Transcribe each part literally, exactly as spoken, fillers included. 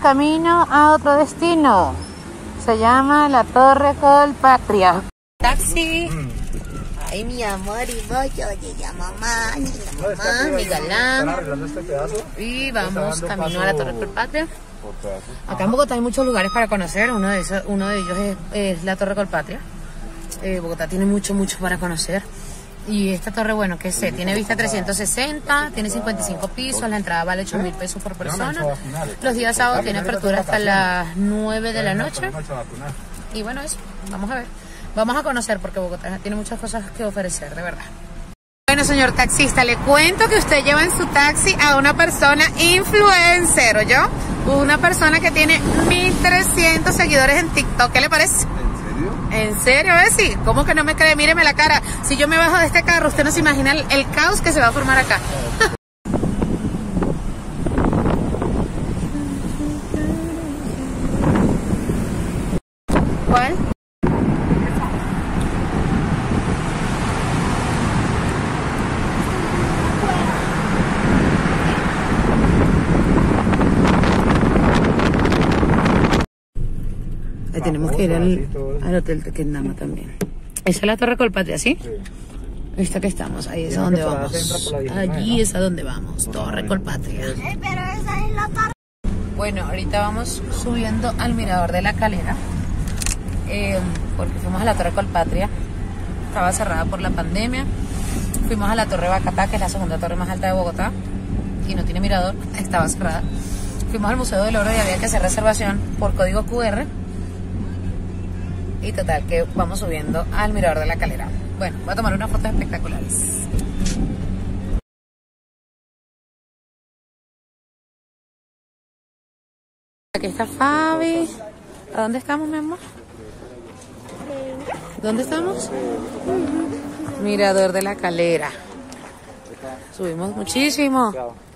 camino a otro destino. Se llama la Torre Colpatria. Taxi. Ay, mi amor, y voy yo, y la mamá, y la mamá, mi galán. Y vamos camino a la Torre Colpatria. Acá en Bogotá hay muchos lugares para conocer. Uno de, esos, uno de ellos es, es la Torre Colpatria. Eh, Bogotá tiene mucho, mucho para conocer. Y esta torre, bueno, que sé, tiene vista trescientos sesenta, tiene cincuenta y cinco pisos, la entrada vale ocho mil pesos por persona. Los días sábados tiene apertura hasta las nueve de la noche. Y bueno, eso, vamos a ver. Vamos a conocer porque Bogotá tiene muchas cosas que ofrecer, de verdad. Bueno, señor taxista, le cuento que usted lleva en su taxi a una persona influencer, ¿oyó? Una persona que tiene mil trescientos seguidores en TikTok, ¿qué le parece? ¿En serio, Bessie? ¿Cómo que no me cree? Míreme la cara. Si yo me bajo de este carro, usted no se imagina el, el caos que se va a formar acá. ¿Cuál? Ahí tenemos que ir al, al hotel Tequendama también. ¿Esa es la Torre Colpatria, sí? Sí. Esta que estamos, ahí es a donde vamos. Allí es a donde vamos, Torre Colpatria. Eh, pero esa es la torre. Bueno, ahorita vamos subiendo al mirador de la Calera. Eh, porque fuimos a la Torre Colpatria. Estaba cerrada por la pandemia. Fuimos a la Torre Bacatá, que es la segunda torre más alta de Bogotá. Y no tiene mirador, estaba cerrada. Fuimos al Museo del Oro y había que hacer reservación por código cu erre. Y total, que vamos subiendo al mirador de la Calera. Bueno, voy a tomar unas fotos espectaculares. Aquí está Fabi. ¿A dónde estamos, mi amor? ¿Dónde estamos? Mirador de la Calera. Subimos muchísimo.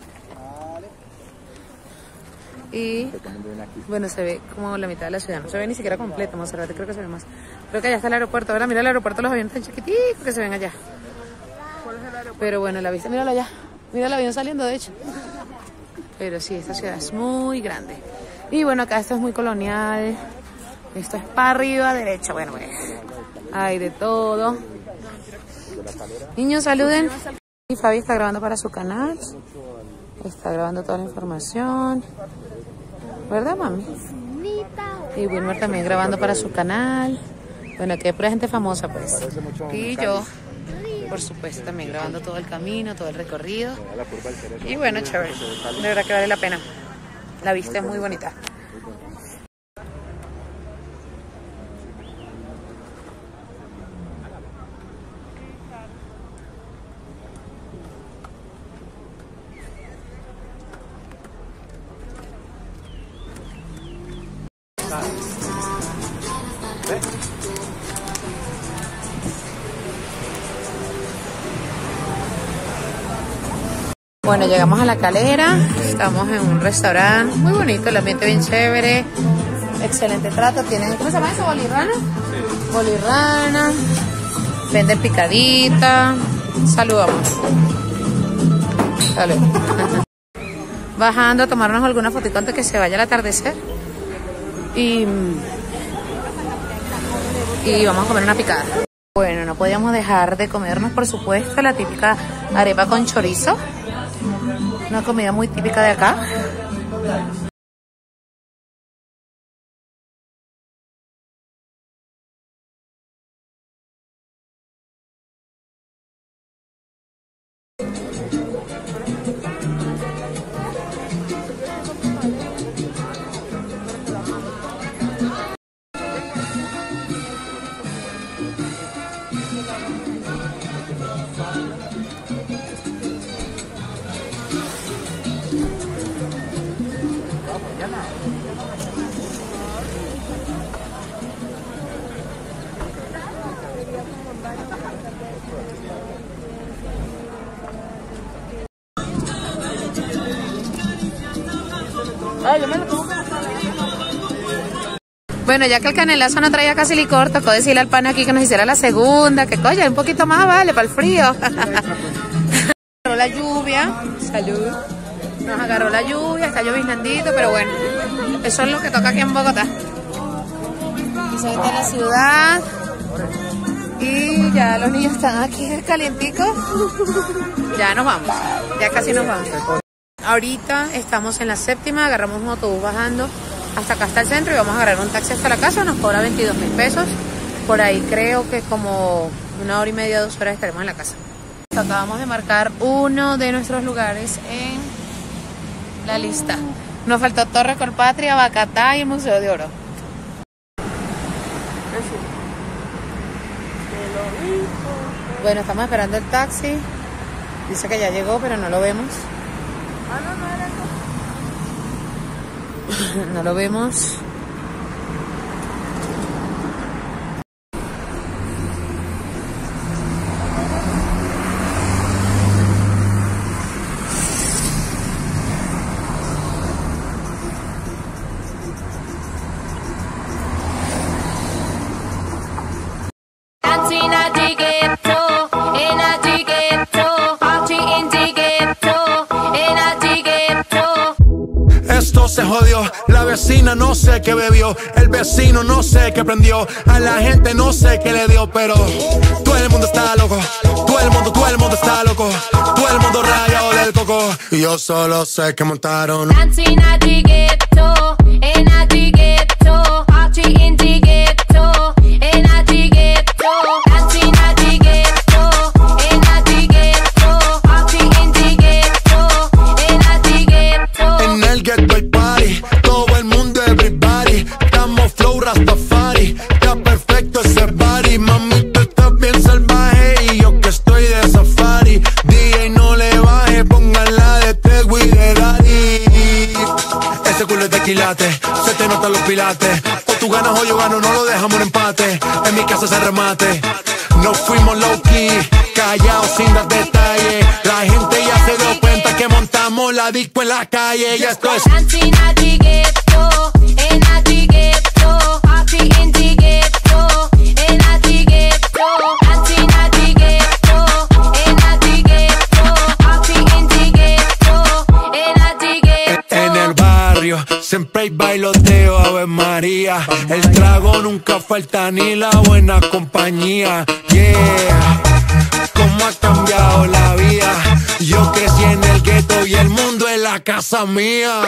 Y bueno, se ve como la mitad de la ciudad. No se ve ni siquiera completo, Monserrate, creo que se ve más. Creo que allá está el aeropuerto. Ahora mira el aeropuerto, los aviones tan chiquiticos que se ven allá. Pero bueno, la vista, míralo allá. Mira el avión saliendo, de hecho. Pero sí, esta ciudad es muy grande. Y bueno, acá esto es muy colonial. Esto es para arriba, derecha. Bueno, pues hay de todo. Niños, saluden. Y Fabi está grabando para su canal. Está grabando toda la información. ¿Verdad, mami? Y Wilmer también grabando para su canal. Bueno, aquí hay pura gente famosa, pues. Y yo, por supuesto, también grabando todo el camino, todo el recorrido. Y bueno, chévere. De verdad que vale la pena. La vista es muy bonita. Bueno, llegamos a la Calera, estamos en un restaurante muy bonito, el ambiente bien chévere, excelente trato. Tienen, ¿cómo se llama eso? ¿Bolirrana? Sí. Bolirrana, venden picadita. Saludamos. Salud. Bajando a tomarnos alguna fotito antes que se vaya el atardecer. Y, y vamos a comer una picada. Bueno, no podíamos dejar de comernos, por supuesto, la típica arepa con chorizo. Una comida muy típica de acá. Bueno, ya que el canelazo no traía casi licor, tocó decirle al pana aquí que nos hiciera la segunda, que coño, un poquito más vale para el frío. Nos agarró la lluvia, salud. Nos agarró la lluvia, está lloviznandito, pero bueno. Eso es lo que toca aquí en Bogotá. Y se está en la ciudad. Y ya los niños están aquí calienticos. Ya nos vamos. Ya casi nos vamos. Ahorita estamos en la séptima. Agarramos un autobús bajando hasta acá, hasta el centro. Y vamos a agarrar un taxi hasta la casa. Nos cobra veintidós mil pesos. Por ahí creo que como una hora y media, dos horas estaremos en la casa. Acabamos de marcar uno de nuestros lugares en la lista. Nos faltó Torre Colpatria, Bacatá y el Museo de Oro. Bueno, estamos esperando el taxi. Dice que ya llegó, pero no lo vemos. No lo vemos. Esto se jodió, la vecina no sé qué bebió, el vecino no sé qué prendió, a la gente no sé qué le dio, pero todo el mundo está loco, todo el mundo, todo el mundo está loco, todo el mundo rayado del coco, y yo solo sé que montaron. Se te notan los pilates. O tú ganas o yo gano, no lo dejamos en empate. En mi casa se remate. No fuimos low key, callados sin dar detalles. La gente ya se dio cuenta que montamos la disco en la calle. Y esto es siempre hay bailoteo, Ave María. El trago nunca falta ni la buena compañía. Yeah, cómo ha cambiado la vida. Yo crecí en el gueto y el mundo es la casa mía.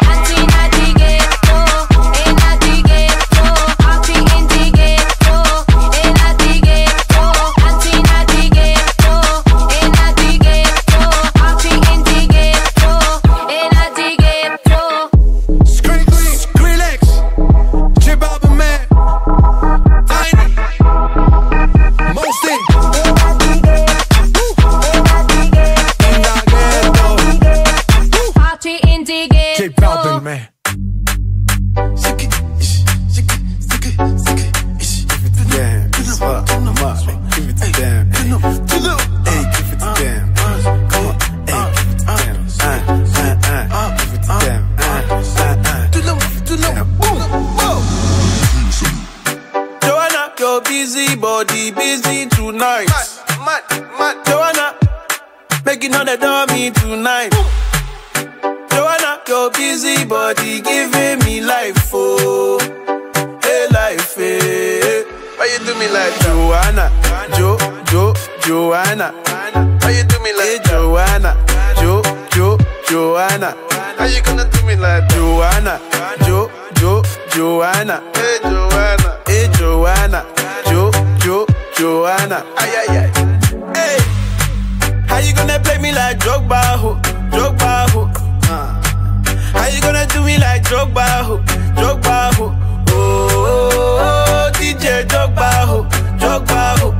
Busy body, busy tonight. Mad, mad, mad. Joanna, making all the dummy tonight. Joanna, your busy body giving me life, oh, hey life, hey. Why you do me like Joanna, Jo, Jo, Joanna? Why you do me like hey, Joanna, Jo, Jo, Joanna? How you gonna do me like Joanna, Jo, Jo, Joanna? Hey Joanna, hey Joanna. Jo, Jo, Joanna, ay, ay, ay. Hey, how you gonna play me like Drogba, ho, Drogba, ho? Uh. How you gonna do me like Drogba, ho, Drogba, ho? Oh, oh, oh, D J Drogba, ho, Drogba, ho.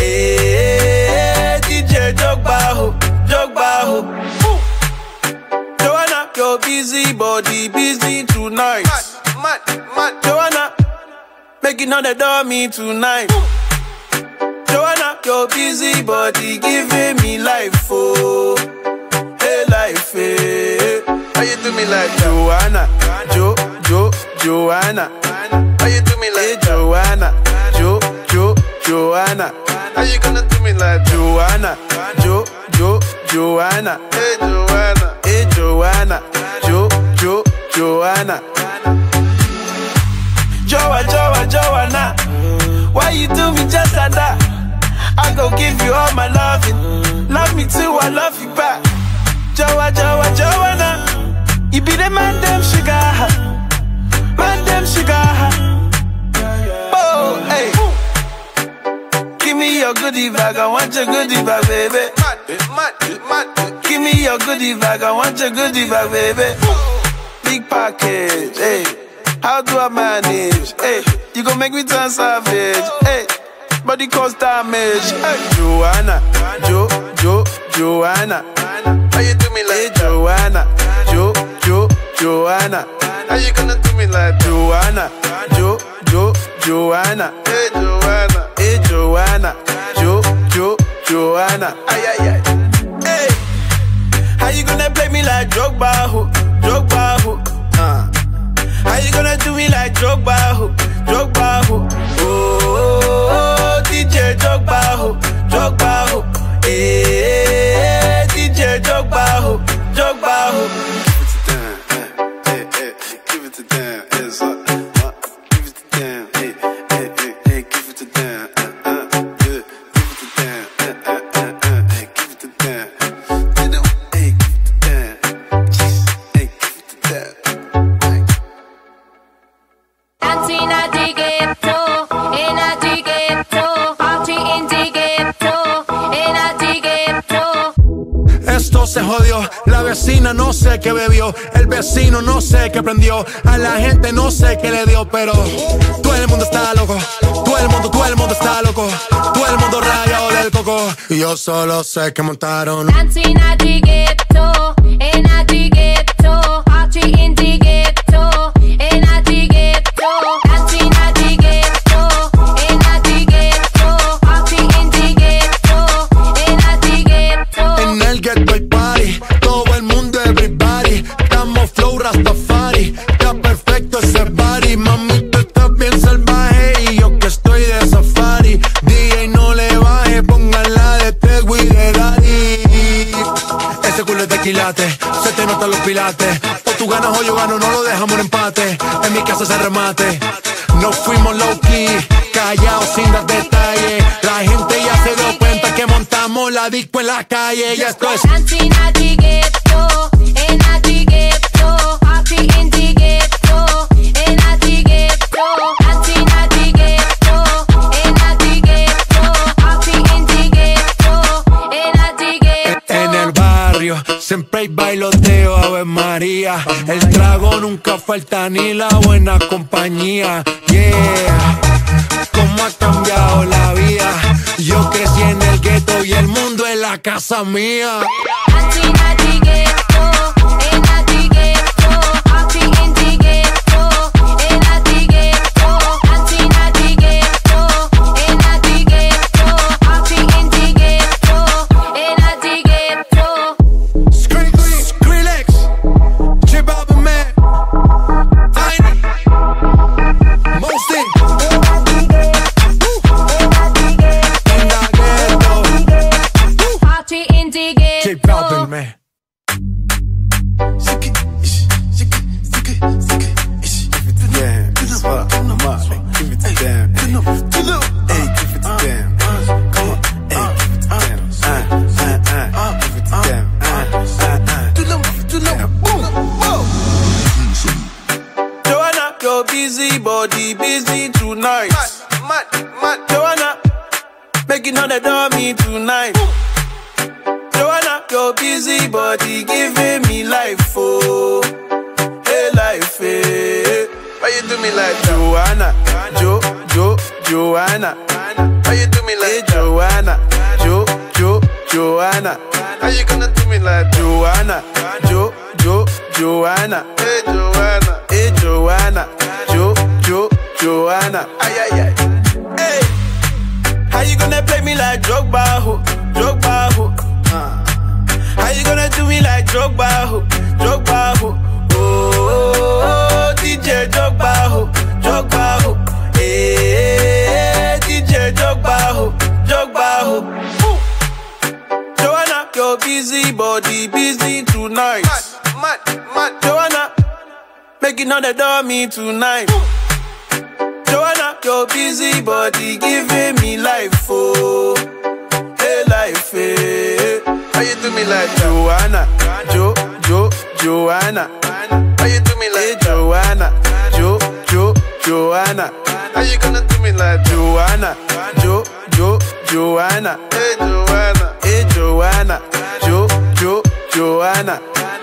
Hey, D J Drogba, ho, Drogba, ho. Joanna, your busy body, busy tonight. Mad, mad, mad. Joanna, making all the dummy tonight. Joanna, your busy body giving me life, oh, hey life, hey. How you do me like Joanna, Jo, Jo, Joanna? How you do me like hey, Joanna, Jo, Jo, Joanna? How you gonna do me like Joanna, Jo, Jo, Joanna? Hey Joanna, hey Joanna, Jo, Jo, Joanna? Joa, Joa, Joanna. Why you do me just like that? I go give you all my loving. Love me too, I love you back. Joa, Joa, Joanna. You be the man, damn sugar. Man, damn sugar. Oh, hey. Give me your goodie bag, I want your goodie bag, baby. Give me your goodie bag, I want your goodie bag, baby. Big package, hey. How do I manage? Hey, you gon' make me turn savage. Hey, body cause damage. Hey, Joanna, Jo, Jo, Joanna. How you do me like hey, Joanna, Jo, Jo, Joanna. How you gonna do me like Joanna, Jo, Jo, Joanna. Hey, Joanna, hey, Joanna, Jo, Jo, Joanna. Ay, ay, ay. Hey, how you gonna play me like Drogba, ho, Drogba, ho? Uh. How you gonna do me like Drogba, ho, Drogba, ho? Oh, oh, oh, D J Drogba, ho, Drogba, ho. Eh, D J Drogba, ho, Drogba, ho. Give it to them, eh, eh, give it to them, it's up, uh, give it to them, eh, eh, eh, eh, give it to them, uh, uh, yeah, give it to them, uh, uh, uh, uh, eh, give it to them, you know, eh, give it to them, jeez, eh, give it to them. Dancing at the ghetto, in at the ghetto, party in the ghetto, in at the ghetto. Esto se jodió, la vecina no sé qué bebió, el vecino no sé qué prendió, a la gente no sé qué le dio, pero todo el mundo está loco, todo el mundo, todo el mundo está loco, todo el mundo rayado del coco, y yo solo sé que montaron. Dancing at the ghetto, in at the ghetto, party in the ghetto, in at the ghetto. Dancing at the ghetto, in at the ghetto, party in the ghetto, in at the ghetto. En el ghetto hay party, todo el mundo everybody, estamos flow Rastafari, está perfecto ese body, mami tú estás bien salvaje y yo que estoy de safari, D J no le baje, pónganla de Tego y de Daddy. Ese culo es de quilate, se te notan los pilates, o tú ganas o yo gano, no lo dejamos en empate, en mi casa se remate, no fuimos low key, callados sin dar detalles, la gente ya se dio cuenta que montamos la disco en la calle, ya esto es. Dancing at the ghetto, in at the ghetto, party in the ghetto, in at the ghetto. Dancing at the ghetto, in at the ghetto, party in the ghetto, in at the ghetto. En el barrio siempre hay bailoteo, Ave María, el trago nunca falta ni la buena compañía, yeah. Cómo ha cambiado la vida, yo crecí en el gueto y el mundo es la casa mía. Dancing at the ghetto, in at the ghetto, party in the ghetto, in at the ghetto. Dancing at the ghetto, in at the ghetto, party in the ghetto, in at the ghetto. Skrillex, J Balvin, man, Tiny, Mostin, Party in the J ghetto. Balvin, man. Joanna, your busy body busy tonight. Mad, mad, Joanna, making all the dummy tonight. Joanna, your busy body giving me life, oh, hey life, hey. Why you do me like Joanna, Jo, Jo, Joanna? Why you do me like hey, Joanna, Jo, Jo, Joanna? How you gonna do me like Joanna, Jo, Jo, Joanna? Hey Joanna, hey Joanna, Jo, Jo, Joanna? Ay ay ay. Hey, how you gonna play me like Drogba, ho, Drogba, ho? Uh. How you gonna do me like Drogba, ho, Drogba, ho? Oh, oh, oh, D J Drogba, ho, Drogba, ho. Hey, D J Drogba, ho, Drogba, ho. Joanna, your busy body busy tonight. Mad, mad, mad. Joanna, making all the dummy tonight. your busy body giving me life, oh, hey life, hey. How you do me like Joanna, Jo, Jo, Joanna? How you do me like hey, Joanna, Jo, Jo, Joanna? How you gonna do me like Joanna, Jo, Jo, Joanna? Hey Joanna, hey Joanna, Jo, Jo, Joanna.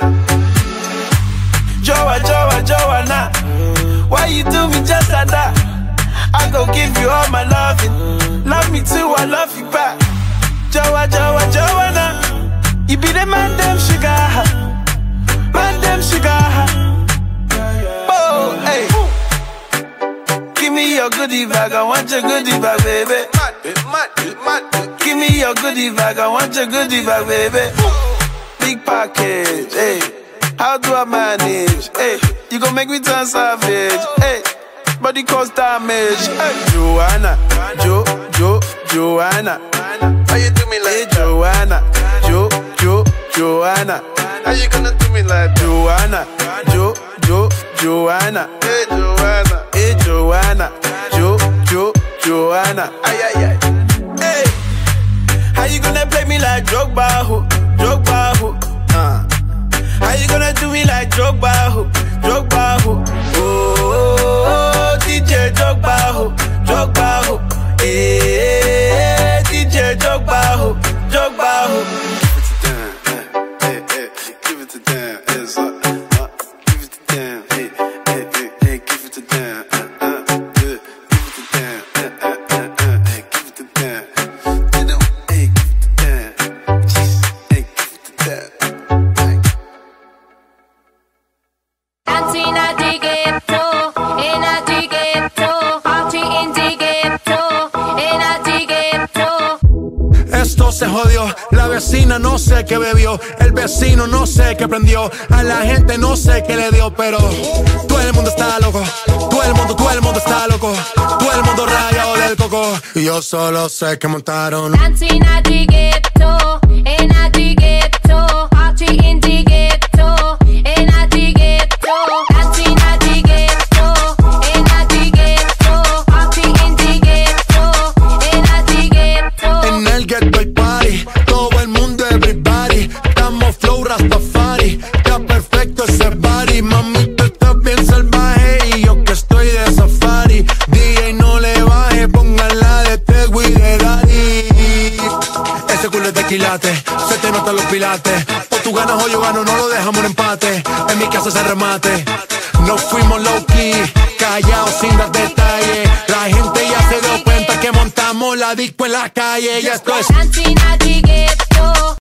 Joa, Joa, Joanna, why you do me just like that? I go give you all my loving, love me too, I love you back. Joa, Joa, Joanna, you be the man, them sugar, man, them sugar. Oh, hey, give me your goodie bag, I want your goodie bag, baby. Give me your goodie bag, I want your goodie bag, baby. Big package, hey. How do I manage? Hey, you gon' make me turn savage. Hey, body cause damage. Hey, Joanna, Jo, Jo, Joanna. How you do me like hey, Joanna, Jo, Jo, Joanna? How you gonna do me like Joanna, Jo, Jo, Joanna? Hey, Joanna, hey, Joanna, Jo, Jo, Joanna. Ay, ay, ay. Hey, how you gonna play me like Drogba, ho, Drogba, ho? Uh. How you gonna do me like Drogba, ho, Drogba, ho? Oh, D J Drogba, ho, Drogba, ho. Eh, D J Drogba, ho, Drogba, ho. Give it to them, hey, hey, give it to them, hands up, uh, give it to them, hey, hey, hey, hey, give it to them, uh, uh, yeah, give it to them, uh, uh, uh, uh, hey, give it to them, you know, hey, give it to them, jeez, hey, give it to them. Dancing at the ghetto, in at the ghetto, party in the ghetto, in at the ghetto. Esto se jodió, la vecina no sé qué bebió, el vecino no sé qué prendió, a la gente no sé qué le dio, pero todo el mundo está loco, todo el mundo, todo el mundo está loco, todo el mundo rayado del coco, y yo solo sé que montaron. Dancing at the ghetto, in at the ghetto, party in the ghetto, in at the ghetto. Dancing at the ghetto, in at the ghetto, party in the ghetto, in at the ghetto. En el ghetto hay party, todo el mundo everybody, estamos flow Rastafari, está perfecto ese body, mami tú estás bien salvaje y yo que estoy de safari, D J no le baje, pónganla de Tego y de Daddy. Ese culo es de quilate, se te notan los pilates, o tú ganas o yo gano, no lo dejamos en empate, en mi casa se remate. Nos fuimos low key, callados sin dar detalles, la gente ya se dio cuenta que montamos la disco en la calle, ya esto es Dancing at the ghetto.